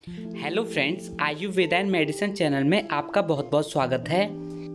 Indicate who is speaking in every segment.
Speaker 1: Hello friends, Ayurveda and medicine channel में आपका बहुत बहुत स्वागत है।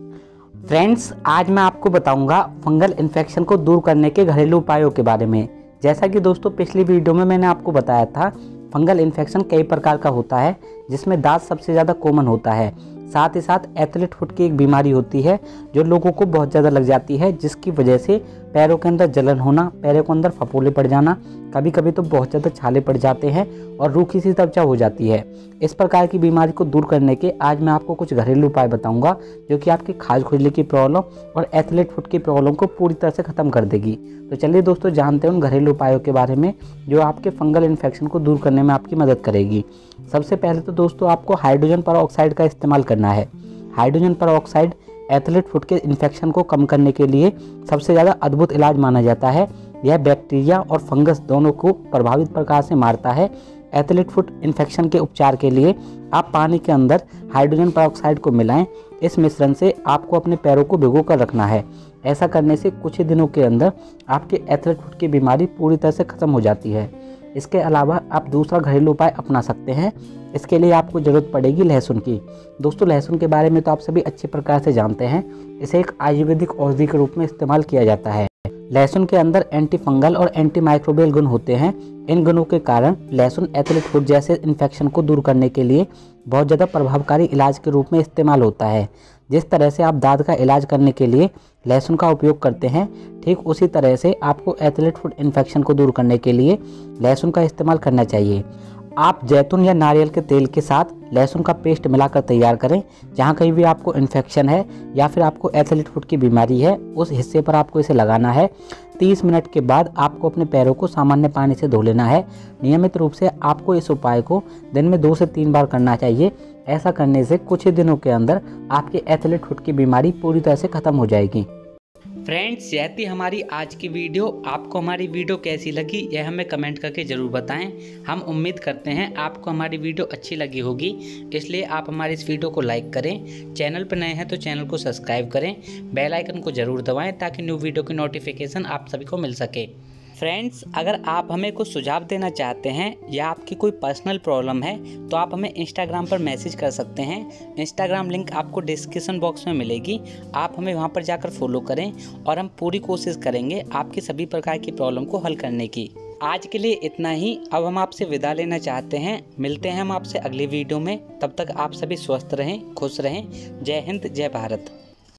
Speaker 2: फ्रेंड्स, आज मैं आपको बताऊंगा फंगल इन्फेक्शन को दूर करने के घरेलू उपायों के बारे में। जैसा कि दोस्तों पिछली वीडियो में मैंने आपको बताया था, फंगल इन्फेक्शन कई प्रकार का होता है जिसमें दांत सबसे ज़्यादा कॉमन होता है। साथ ही साथ एथलीट फुट की एक बीमारी होती है जो लोगों को बहुत ज़्यादा लग जाती है, जिसकी वजह से पैरों के अंदर जलन होना, पैरों के अंदर फफोले पड़ जाना, कभी कभी तो बहुत ज़्यादा छाले पड़ जाते हैं और रूखी सी त्वचा हो जाती है। इस प्रकार की बीमारी को दूर करने के आज मैं आपको कुछ घरेलू उपाय बताऊंगा जो कि आपकी खाज खुजली की प्रॉब्लम और एथलीट फुट की प्रॉब्लम को पूरी तरह से ख़त्म कर देगी। तो चलिए दोस्तों, जानते हैं उन घरेलू उपायों के बारे में जो आपके फंगल इन्फेक्शन को दूर करने में आपकी मदद करेगी। सबसे पहले तो दोस्तों आपको हाइड्रोजन परऑक्साइड का इस्तेमाल करना है। हाइड्रोजन परऑक्साइड एथलीट फुट के इन्फेक्शन को कम करने के लिए सबसे ज़्यादा अद्भुत इलाज माना जाता है। यह बैक्टीरिया और फंगस दोनों को प्रभावित प्रकार से मारता है। एथलीट फुट इन्फेक्शन के उपचार के लिए आप पानी के अंदर हाइड्रोजन परऑक्साइड को मिलाएं। इस मिश्रण से आपको अपने पैरों को भिगो कर रखना है। ऐसा करने से कुछ ही दिनों के अंदर आपके एथलीट फुट की बीमारी पूरी तरह से ख़त्म हो जाती है। इसके अलावा आप दूसरा घरेलू उपाय अपना सकते हैं। इसके लिए आपको ज़रूरत पड़ेगी लहसुन की। दोस्तों, लहसुन के बारे में तो आप सभी अच्छे प्रकार से जानते हैं। इसे एक आयुर्वेदिक औषधि के रूप में इस्तेमाल किया जाता है। लहसुन के अंदर एंटी फंगल और एंटी माइक्रोबियल गुण होते हैं। इन गुणों के कारण लहसुन एथलीट फुट जैसे इन्फेक्शन को दूर करने के लिए बहुत ज़्यादा प्रभावकारी इलाज के रूप में इस्तेमाल होता है। जिस तरह से आप दांत का इलाज करने के लिए लहसुन का उपयोग करते हैं, ठीक उसी तरह से आपको एथलीट फुट इन्फेक्शन को दूर करने के लिए लहसुन का इस्तेमाल करना चाहिए। आप जैतून या नारियल के तेल के साथ लहसुन का पेस्ट मिलाकर तैयार करें। जहाँ कहीं भी आपको इन्फेक्शन है या फिर आपको एथलीट फुट की बीमारी है, उस हिस्से पर आपको इसे लगाना है। 30 मिनट के बाद आपको अपने पैरों को सामान्य पानी से धो लेना है। नियमित रूप से आपको इस उपाय को दिन में 2 से 3 बार करना चाहिए। ऐसा करने से कुछ ही दिनों के अंदर आपके एथलीट फुट की बीमारी पूरी तरह से ख़त्म हो जाएगी।
Speaker 1: फ्रेंड्स, यह थी हमारी आज की वीडियो। आपको हमारी वीडियो कैसी लगी यह हमें कमेंट करके ज़रूर बताएं। हम उम्मीद करते हैं आपको हमारी वीडियो अच्छी लगी होगी, इसलिए आप हमारी इस वीडियो को लाइक करें। चैनल पर नए हैं तो चैनल को सब्सक्राइब करें, बेल आइकन को ज़रूर दबाएं ताकि न्यू वीडियो की नोटिफिकेशन आप सभी को मिल सके। फ्रेंड्स, अगर आप हमें कुछ सुझाव देना चाहते हैं या आपकी कोई पर्सनल प्रॉब्लम है तो आप हमें इंस्टाग्राम पर मैसेज कर सकते हैं। इंस्टाग्राम लिंक आपको डिस्क्रिप्शन बॉक्स में मिलेगी। आप हमें वहां पर जाकर फॉलो करें और हम पूरी कोशिश करेंगे आपकी सभी प्रकार की प्रॉब्लम को हल करने की। आज के लिए इतना ही। अब हम आपसे विदा लेना चाहते हैं। मिलते हैं हम आपसे अगली वीडियो में। तब तक आप सभी स्वस्थ रहें, खुश रहें। जय हिंद, जय भारत।